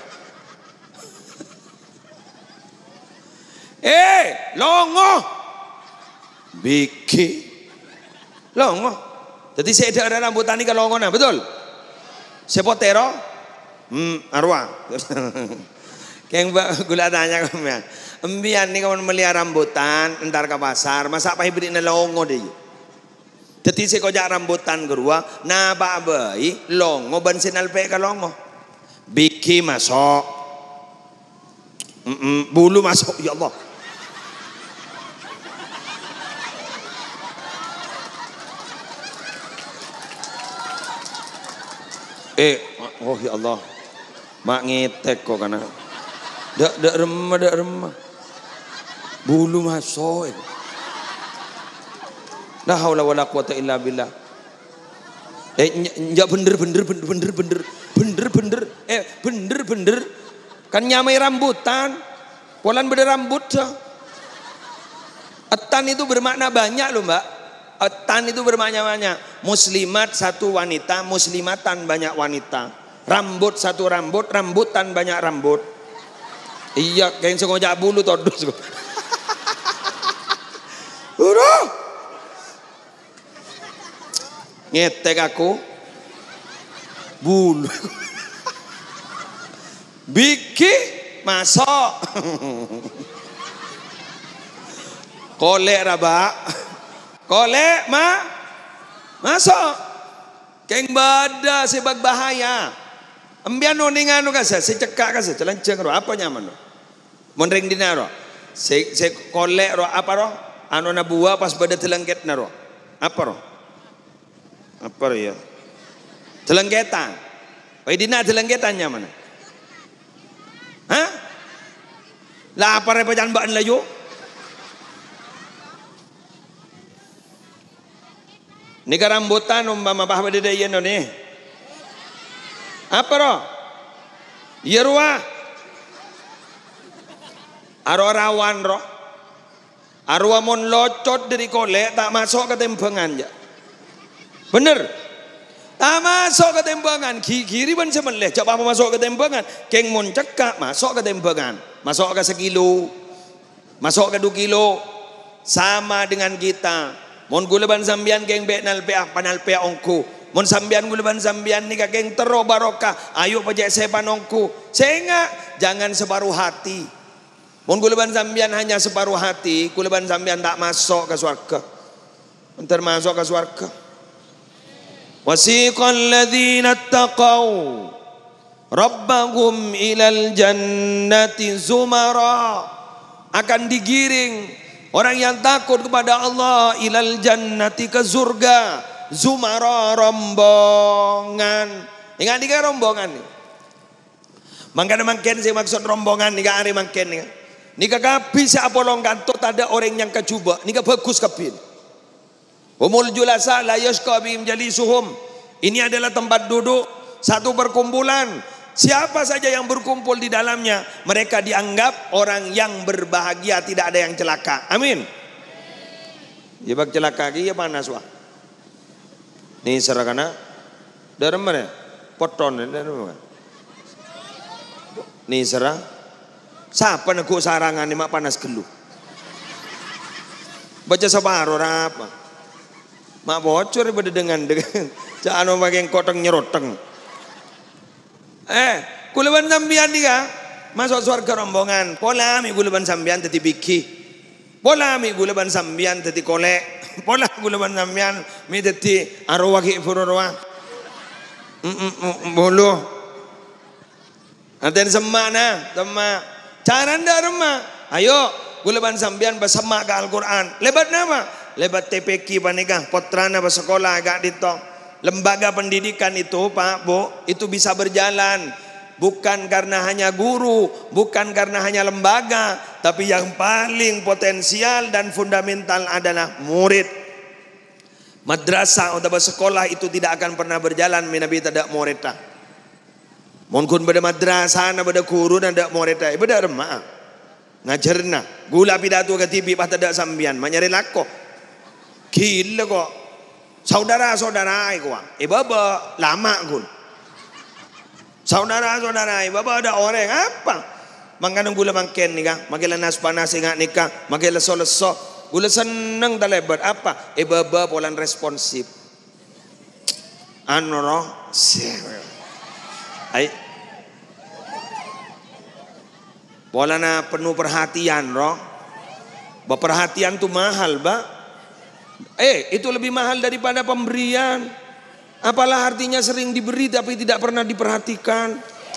Eh, longo. Bikin. Longo. Jadi saya ada rambutan ini ke longo nah, betul? Sepotero? Hmm, arwah. Kayak gula tanya kemana? Embian nih kawan melihara rambutan, entar ke pasar, masa apa hibrid na longo deh. Jadi saya kojak rambutan gerua, na babai longo bensin alpe ke longo. Biki masuk, mm -mm, bulu masuk, ya Allah. Eh, oh ya Allah, mak ngetek kok karena, dak dak remah dak remah, bulu masuk. La haula wala quwata illa billah. Eh enggak bener bener bener bener bener bener bener eh bener bener kan nyamai rambutan, polan bener rambut. Etan itu bermakna banyak loh mbak. Etan itu bermakna banyak. Muslimat satu wanita, muslimatan banyak wanita. Rambut satu rambut, rambutan banyak rambut. Iya, kayak sengaja bulu todus. Udah. Ngetek aku bulu biki masuk kolek raba kolek ma masuk keng bada sebab bahaya ambian noningan nu kasa secekak kasa celanceng ro apa nyaman ro monring dina ro se se kolek ro apa ro anu na buah pas bada telengket na ro apa ro apa ya? Telenggetan. Pai dina telenggetannya mana? Hah? Lah apa repa jan mbak layu? Nika rambutan umpama bah bade yen nih. Apa ro? Iya ruah. Aro rawan ro. Arwa mon locot dari kolek tak masuk ke tempengan ya. Bener, tak masuk ke tembangan, kiri ban semeleh, coba masuk ke tembangan, keng mon cekak masuk ke tembangan, masuk ke sekilo, masuk ke dua kilo, sama dengan kita. Mon guleban sambian keng be nal pe panal pe ongku, mon sambian guleban sambian nika keng tero barokah, ayo pajak sepan ongku, sehingga jangan separuh hati. Mon guleban sambian hanya separuh hati, guleban sambian tak masuk ke surga, entar masuk ke surga. Wasiqal ladzina taqau rabbahum ilal jannati zumara, akan digiring orang yang takut kepada Allah ilal jannati ke surga zumara rombongan. Ingat nika rombongan nih. Mangkana mangken saya maksud rombongan nika ari mangken nika. Nika kapi sa apolong kantot ada orang yang kecuba nika bagus kapin. Umul julasa la yashqa bihim jalisuhum. Ini adalah tempat duduk satu perkumpulan. Siapa saja yang berkumpul di dalamnya, mereka dianggap orang yang berbahagia, tidak ada yang celaka. Amin. Ya bak celaka lagi ya panas wah. Nih serakana dari mana? Poton dari mana? Nih serah. Siapa nak sarangan ni mak panas geluh. Baca separuh apa? Mak bocor pada dengan dengan jangan pakai koteng nyeroteng. Eh, kuleban sambian dia masuk surga rombongan. Pola mi kuleban sambian tadi biki. Pola mi kuleban sambian tadi kolek. Pola kuleban sambian mi tadi arwah ki fururwah. Bolu. Nanti semana, tema. Cara ndak remah. Ayo kuleban sambian bersemak ke Al-Quran. Lebat nama? Lebat T P K panikah potrana bersekolah agak ditong. lembaga pendidikan itu Pak Bu, itu bisa berjalan bukan karena hanya guru, bukan karena hanya lembaga, tapi yang paling potensial dan fundamental adalah murid. Madrasah atau sekolah itu tidak akan pernah berjalan menabi tidak murid. Mungkin pada madrasah na pada guru dan tidak murid, beda remah ngajarna gula pidato ke T V pas tidak sambian manyari lako gila kok saudara-saudara iku eh baba lama gun saudara-saudara baba ada orang apa mangkanang gula mangken nikah magila nas panas ingat nikah magila leso-leso gula seneng talebat apa eh baba polan responsif anu roh ai pola na penuh perhatian roh perhatian tuh mahal ba eh itu lebih mahal daripada pemberian. Apalah artinya sering diberi tapi tidak pernah diperhatikan.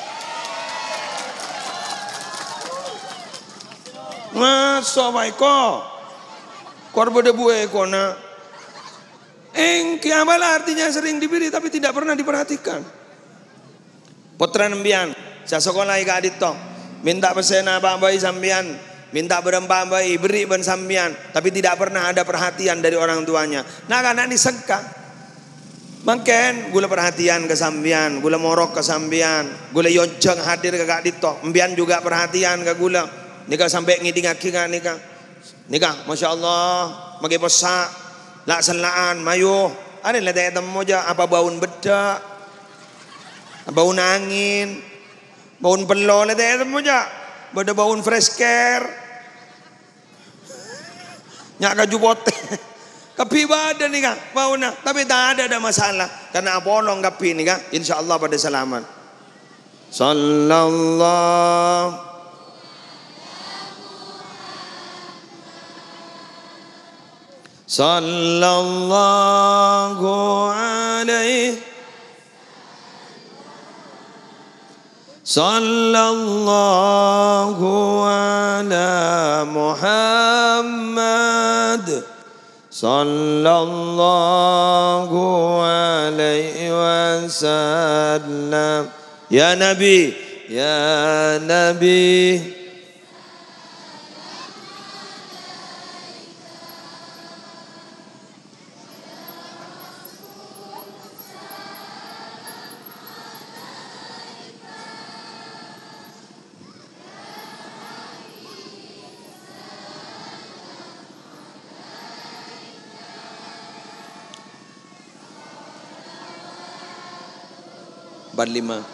Masa baiko korbo debu ekona engki apalah artinya sering diberi tapi tidak pernah diperhatikan. Putra nembian saya sekolah ika adito minta pesen apa bayi sambian, minta berempat bayi beri ben sambian, tapi tidak pernah ada perhatian dari orang tuanya. Nah karena disengka, mungkin gula perhatian ke sambian, gula morok ke sambian, gula yonjeng hadir ke kak dito, embian juga perhatian ke gula. Nikah sampai ngiding akik nikah, nikah, masya Allah, magi posa, laksanaan, mayu, ada lada temu aja apa baun bedak, baun angin. Baun pelon itu ya semuanya, pada baun fresh care, nyak kaju bote, kapi badan nih kak, bauna, tapi tak ada ada masalah, karena apolong kapi nih kak, insya Allah pada selamat. Sallallahu, sallallahu alaihi. Sallallahu ala Muhammad Sallallahu alaihi wasallam. Ya Nabi, Ya Nabi, empat puluh lima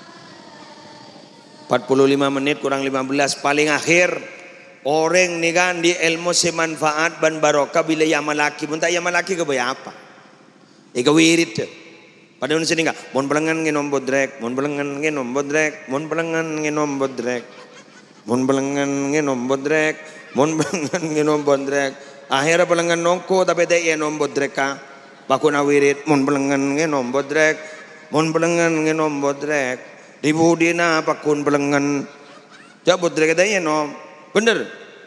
empat puluh lima menit kurang lima belas paling akhir orang nih kan di ilmu semanfaat ban barokah bila yang malaki muntah yang malaki ke apa ika wirid pada Indonesia ini enggak mon belengan nginom bodrek mon belengan nginom bodrek mon belengan nginom bodrek mon belengan nginom bodrek mon belengan nginom bodrek akhirnya belengan nongko tapi dia nginom bodrek ka bakuna wirid mon belengan nginom bodrek mon belengan nginom bodrek ribu dina pakun belengan jak bodrek katanya nom bener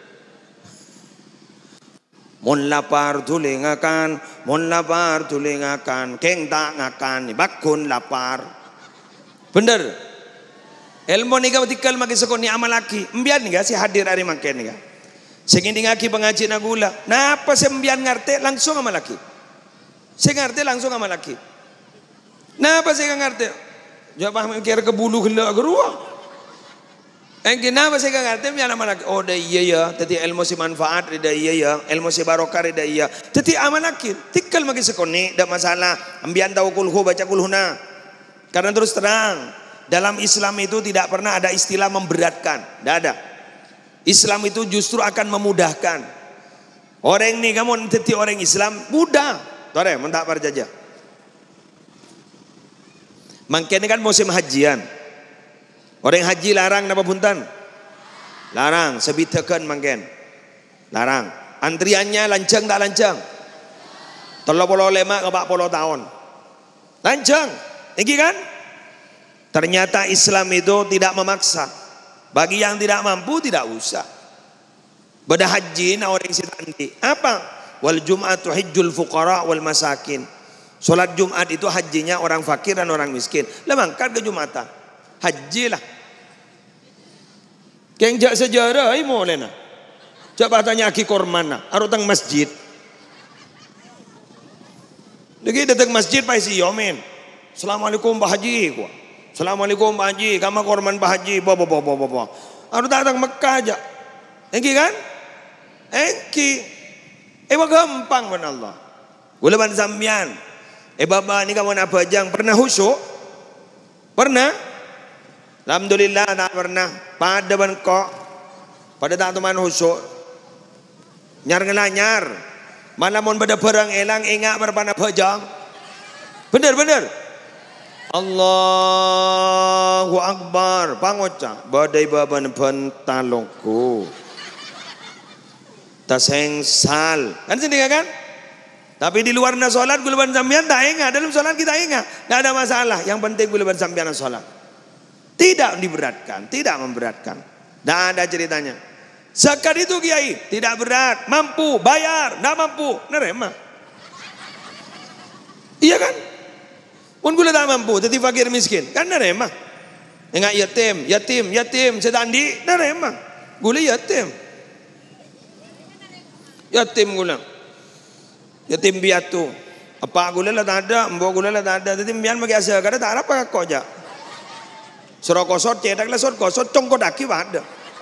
mon lapar tulingakan mon lapar tulingakan keng tak ngakan bakun lapar bener ilmu ni kau tikal magi sekoni amalaki embian ni si hadir hari makan ni segini ngaki pengaji nagula napa sembian ngarte langsung amalaki saya ngarte langsung amalaki. Napa saya ngerti? Jawab mikir ke bulu gila gerua. Engki napa saya ngerti? Biar nama lagi. Oh dah iya ya. Tadi ilmu si manfaat dah iya ya. Ilmu si barokah dah iya. Tadi aman lagi. Tikal magi sekoni. Dah masalah. Ambian tahu kulhu baca kulhuna. Karena terus terang dalam Islam itu tidak pernah ada istilah memberatkan. Tidak ada. Islam itu justru akan memudahkan. Orang ni kamu tadi orang Islam mudah. Tuh deh, mentak parjajah. Mangkene kan musim hajian. Orang haji larang napa punten? Larang, sebitekeun mangken. Larang. Antriannya lancang tak lancang? tiga puluh lima ke empat puluh tahun. Lancang. Iki kan? Ternyata Islam itu tidak memaksa. Bagi yang tidak mampu tidak usah. Beda haji na orang sitanti. Apa? Wal jum'atu hijjul fuqara wal masakin. Sholat Jumat itu hajinya orang fakir dan orang miskin. Lah mangkat ke Jumatan. Haji lah. Kengjak sejarah ai molena. Coba tanya Aki Kormana, arutang masjid. Lagi datang masjid pai si yomen. Assalamualaikum Pak Haji gua. Assalamualaikum Pak Haji, kama Korman Pak Haji, bo bo bo bo bo. Arut datang Mekah aja. Engki kan? Engki. Eh gampang ben Allah. Gula ban sambian. Eh baba ni kamu nak pajang pernah khusyuk? Pernah? Alhamdulillah tak pernah. Pada ban kok. Pada tak teman khusyuk. Nyar ngelanyar. Mana mon pada perang elang ingat berpana pajang. Benar benar. Allahu Akbar. Pangoca. Badai baban pentalongku. Taseng sal. Kan sendiri kan? Tapi di luar na solat gulaban sambian tak ingat. Dalam solat kita ingat. Tidak ada masalah. Yang penting gulaban sambian solat. Tidak diberatkan. Tidak memberatkan. Tidak ada ceritanya. Zakat itu kiai. Tidak berat. Mampu. Bayar. Tidak mampu. Nerema. Iya kan? Pun gula tak mampu. Jadi fakir miskin. Kan nerema. Ingat yatim. Yatim. Yatim. Sedandi. Nerema. Gula yatim. Yatim gula. Yatim piatu. Apa gula lah tak ada, mbok gula lah tak ada. Yatim pian bagi asal kada tak apa kok aja. Surau kosot cedak lah sot kosot congko daki ada.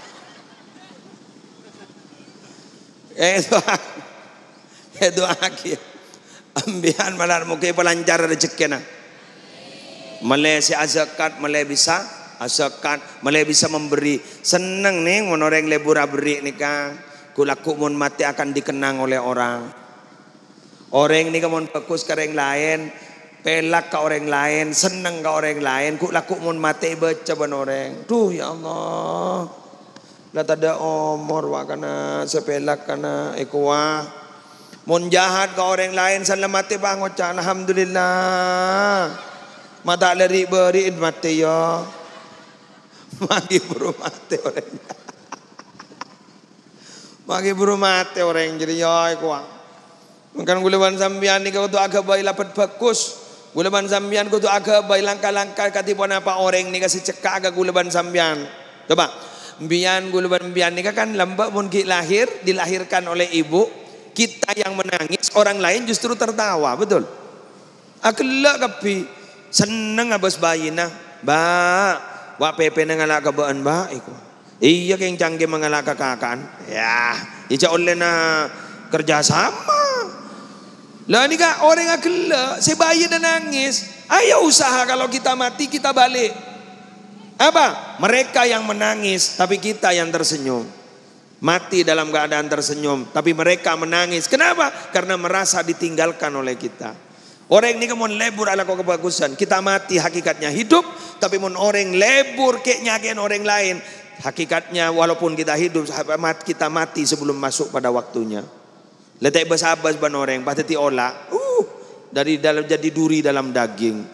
Eh itu itu aki. Ambian malar muke pelancar rezeki na. Male si zakat male bisa zakat male bisa memberi. Seneng nih monoreng lebur abri nikah. Kulaku mun mati akan dikenang oleh orang. Orang ni kamu fokus ke orang lain, pelak ke orang lain, senang ke orang lain, ku laku mun mati baca ban orang. Tuh ya Allah, lah tada omor wa kana sepelak kana ekwa. Mun jahat ke orang lain salam mati bangot can alhamdulillah. Mata lari beri mati ya. Magi buru mati orang. Magi buru mati orang jadi ya ekwa. Mungkin gulaban sambian ni kau tu agak bayi lapat bagus. Gulaban sambian kau tu agak bayi langkah-langkah katipuan apa orang ni kasih cekak agak gulaban sambian. Coba, bian gulaban bian ni kan lembak mungkin lahir dilahirkan oleh ibu. Kita yang menangis, orang lain justru tertawa, betul? Akelak kapi seneng abas bayi na, ba, wa pepe nangalak kabaan ba, iko. Iya keng canggih mengalak kakakan, ya, ica oleh na kerjasama. Lah ni kan orang akelak, si bayi dan nangis. Ayo usaha kalau kita mati kita balik. Apa? Mereka yang menangis tapi kita yang tersenyum. Mati dalam keadaan tersenyum tapi mereka menangis. Kenapa? Karena merasa ditinggalkan oleh kita. Orang ni kan mun lebur ala kau kebagusan. Kita mati hakikatnya hidup, tapi mun orang lebur kek nyakian orang lain, hakikatnya walaupun kita hidup kita mati sebelum masuk pada waktunya. Letak basabas ban orang pateti olah. Uh, dari dalam jadi duri dalam daging.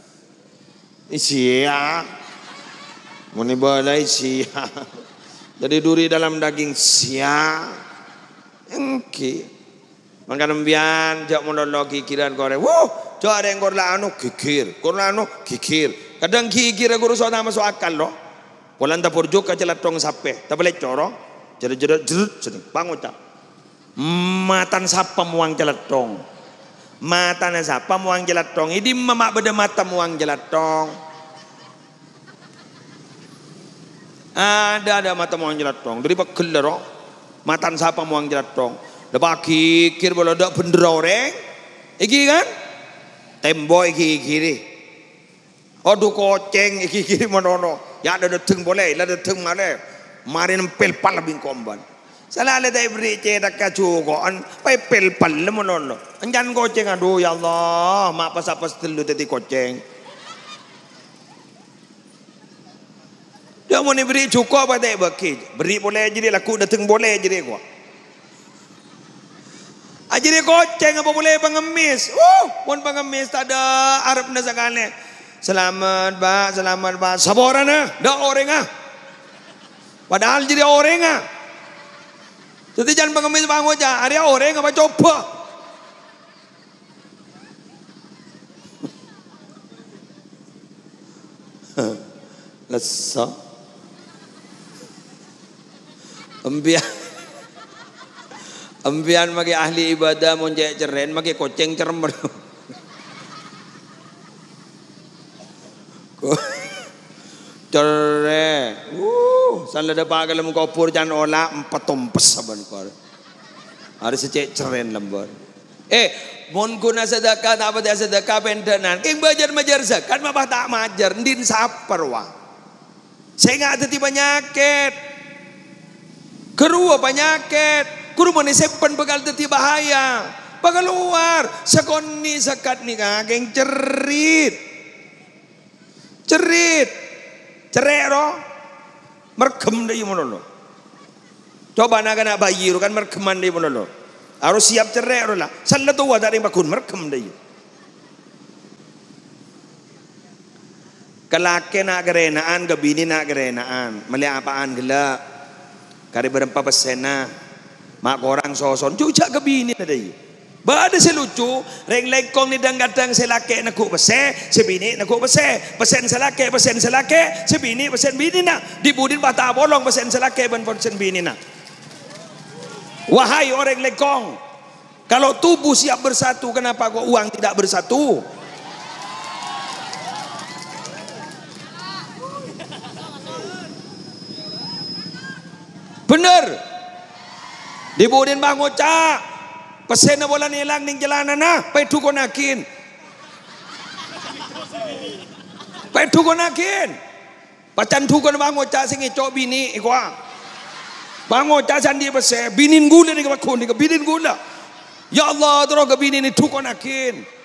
Isia. Muni balai sia. Jadi duri dalam daging sia. Engki. Mangka nembian jak monologi kiran gore. Wuh, jak ada yang gor la anu kikir. Gor la anu kikir. Kadang kikir guru so nama so akal lo. Polan ta porjuk ka celatong sape. Ta boleh coro. Jerit-jerit jerit sini. Pangucap. Matan sapa muang jelatong. Matan sapa muang jelatong. Idi mamak beda mata muang jelatong. Ada ada mata muang jelatong. Dari pak kelero. Matan sapa muang jelatong. Lepas kikir bola dak bendera orang. Iki kan? Tembo iki kiri. Aduh koceng iki kiri manono. Ya ada deteng boleh, ada deteng mana? Mari nempel pal bin komban. Salah ada dari beri cedak kacukoan, pepel pal manono. Anjan koceng aduh ya Allah, mak pas-pas telu tadi koceng. Dia mau ni beri cukup apa tak bagi? Beri boleh jadi laku deteng boleh jadi gua. Ajari koceng apa boleh pengemis. Uh, pun pengemis tak ada Arab na sakale. Selamat ba, selamat ba. Saboran ah, dak orang ah. Padahal jadi orang ah. Jadi jangan pengemis bangun aja. Ada orang apa coba. Leso. Embian. Embian magi ahli ibadah mon jek ceren magi koceng cerem. Cere. Uh, salada pagal mo kopur jan ola empat tompes saban ko. Ada secek ceren lembor. Eh, mon guna sedekah tak apa sedekah pendenan. King bajar-bajar zakat mah tak majar ndin saper wa. Saya nggak ada penyakit. Kerua penyakit. Kuru mana sepen bakal teti bahaya. Bakal luar. Sekoni zakat ni kageng cerit. Cerit. Cerik roh. Mergem deh mono. Coba nak nak bayi kan mergeman deh mono. Harus siap cerik roh lah. Salah tu ada yang bakun mergem deh. Kelake nak kerenaan, kebini nak kerenaan. Melihat apaan gila. Kari berempat pesena. Mak korang soson juga kebini tadi. Bada selucu, reng lekong ni dang gadang selake nak pese, sebini nak pese, pesen selake, pesen selake, sebini pesen bini nak. Dibudin bata bolong pesen selake ben pesen bini nak. Wahai orang lekong, kalau tubuh siap bersatu, kenapa kok uang tidak bersatu? Bener. Dibudin bang Oca, pesen na bola nilang ning jalanan na, pay tukonakin. Pay tukonakin. Pacan tukon bang Oca sing icok bini ikwa. Bang Oca sandi pese, binin gula ni kabakun ni binin gula. Ya Allah, terus ke bini ni tukonakin.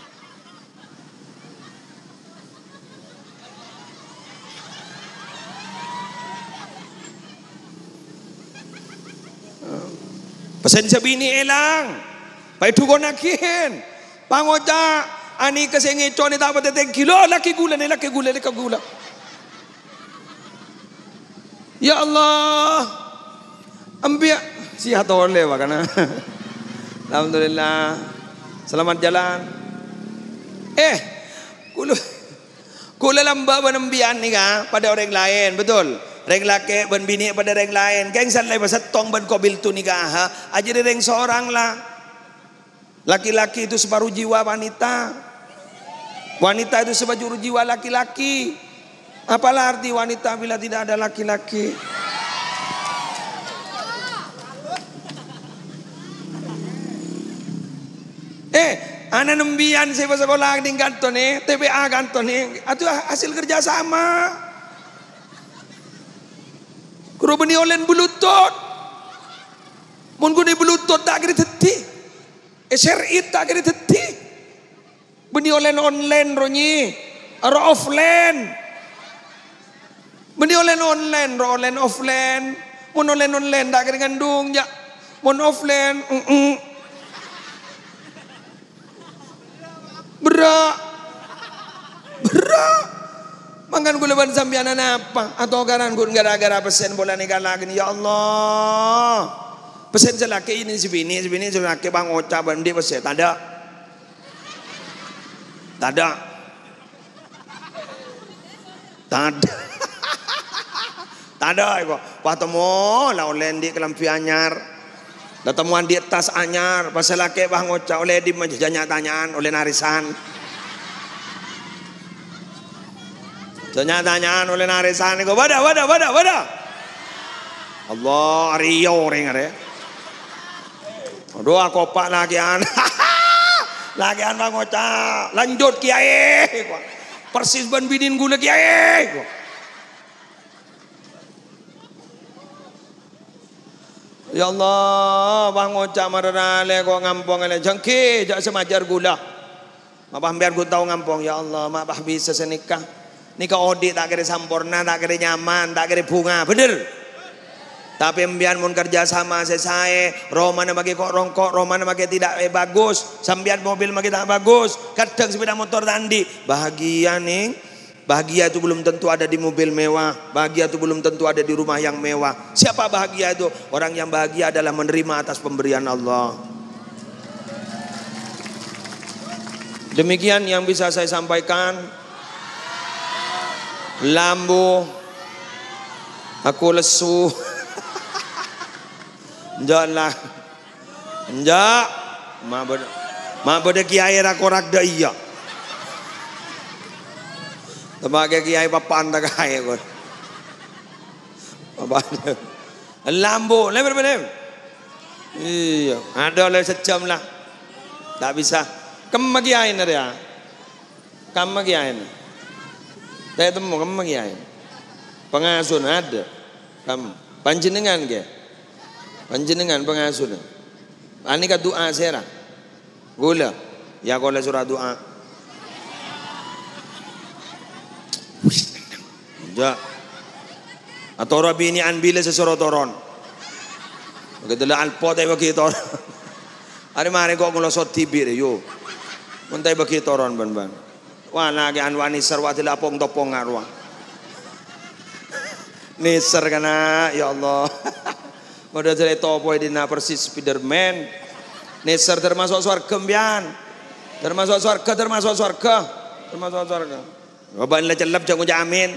Pesen sabini elang, pai tukonakin. Bang Oca, ani kesengi coni tak apa teteng kilo laki gula ni laki gula laki gula. Ya Allah, ambil si hatole wakana. Alhamdulillah, selamat jalan. Eh, kulu kulu lamba benembian ni ka pada orang lain, betul. Reng laki ben bini pada reng lain. Geng sanlai pasat tong ben kobil tu nikah. Aja reng seorang lah. Laki-laki itu separuh jiwa wanita. Wanita itu separuh jiwa laki-laki. Apalah arti wanita bila tidak ada laki-laki? Eh, anak nembian saya sekolah di kantor ni, T B A kantor ni, itu hasil kerjasama. Kuro beni olen bluetooth. Mun guni bluetooth tak kira teti. S R I tak kira teti. Beni olen online ronyi. Aro offline. Beni olen online ro online offline. Mun online online tak kira ngandung ya. Mun offline. Mm -mm. Berak. Berak. Mangan gula ban sambianan apa? Atau garan gun gara-gara pesen bola ni lagi ya Allah. Pesen selaki ini sebini, sebini selaki bang Oca bandi pesen. Tak ada. Tak ada. Tak ada. Tak ada. Wah temu lah oleh di kelampi anyar. Dah temuan di tas anyar. Pasal laki bang Oca oleh di majanya tanyaan oleh narisan. Tanya-tanyaan oleh narisan ko wada wada wada wada Allah riyo ring are doa kopak lagian lagian bang Oca lanjut kiai persis ban bidin gula kiai ya Allah bang Oca marale ko ngampong ale jangki jak semajar gula mabah biar ku tahu ngampong ya Allah mabah bisa senikah nikah audit tak kira sempurna, tak kira nyaman, tak kira bunga, bener. Tapi embian mun kerja sama saya, romana bagi kok rongkok, romana bagi tidak eh, bagus, sambian mobil bagi tak bagus, kadang sepeda motor tandi, bahagia nih, bahagia itu belum tentu ada di mobil mewah, bahagia itu belum tentu ada di rumah yang mewah. Siapa bahagia itu? Orang yang bahagia adalah menerima atas pemberian Allah. Demikian yang bisa saya sampaikan. Lambo. Aku lesu. Enjak lah. Enjak. Ma bod ma bod kiai ra korak da iya. Sebagai kiai papan tak kaya kon. Papan. Lambo, lebar lebar. Iya, ada oleh sejam lah. Tak bisa. Kamu kiai nari ya? Kamu kiai. Saya temu kamu kiai. Pengasuh ada. Kamu panjenengan ke? Panjenengan pengasuh. Ani ka doa sera. Gula. Ya kalau surah doa. Ja. Atau rabi ini anbila sesuatu toron. Begitu lah alpot ay bagi toron. Hari mari kok ngelosot tibir yo. Muntai bagi toron ban ban. Wah lagi anwani sarwati lapong topong arwah. Nisar kana ya Allah. Modal dari topo dina persis Spiderman. Nisar termasuk surga mbian. Termasuk surga, termasuk surga. Termasuk surga. Baban la celap jangan jamin.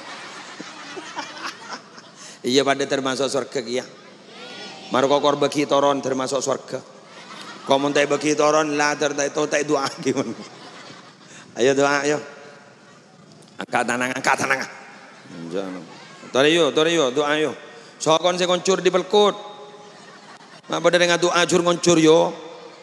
Iya pada termasuk surga kia. Maru kokor bagi toron termasuk surga. Kau muntai bagi toron lah tertai to tai doa gimana? Ayo doa ayo. Angkat tangan, angkat tangan. Jangan. Tari yo, tari yo, doa yo. So kon se koncur di pelkut. Apa pada dengan doa cur koncur yo.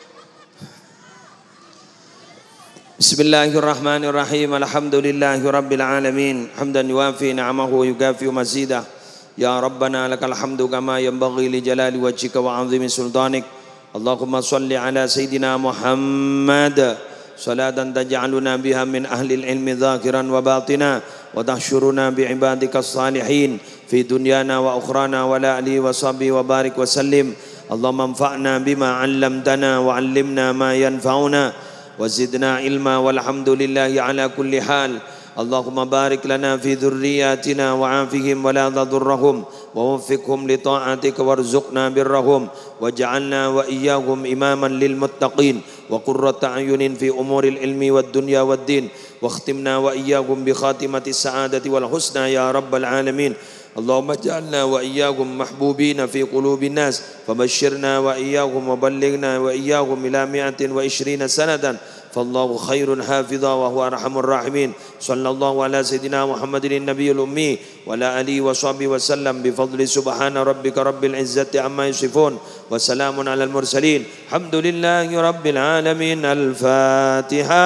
Bismillahirrahmanirrahim. Alhamdulillahirabbil alamin. Hamdan yuwafi ni'amahu wa yukafi mazidah. Ya Rabbana lakal hamdu kama yanbaghi li jalali wajhika wa 'azimi sultanik. Allahumma salli ala sayyidina Muhammad salatan taj'aluna biha min ahli al-ilmi dhakiran wa batina wa tahsyuruna bi ibadika as-salihin fi dunyana wa ukhrana wa la alihi wa sahbihi wa barik wa sallim. Allahumma anfa'na bima 'allamtana wa 'allimna ma yanfa'una wa zidna ilma walhamdulillahi ala kulli hal. Allahumma barik lana fi dhurriyyatina wa afihim wa la tadurrahum wa waffiqhum li ta'atika warzuqna birrahum waj'alna wa iyyahum imaman lil muttaqin wa qurrata a'yunin fi umuril ilmi wad dunya wad din wa khtimna wa iyyahum bi khatimati sa'adati wal husna ya rabbal alamin. Allahumma ja'alna wa iyyahum mahbubina fi qulubin nas fabashshirna wa iyyahum wa ballighna wa iyyahum ila mi'atin wa ishrina sanatan فالله خير حافظا وهو أرحم الراحمين. صلى الله على سيدنا محمد النبي الأمي وعلى آله وصحبه وسلم بفضل سبحان ربك رب العزة عما يصفون وسلام على المرسلين الحمد لله رب العالمين. الفاتحة.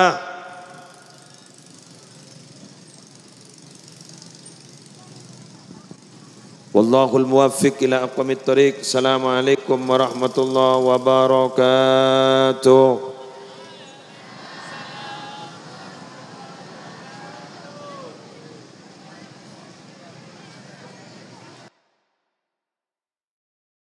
والله الموفق إلى أقوم الطريق. السلام عليكم ورحمة الله وبركاته.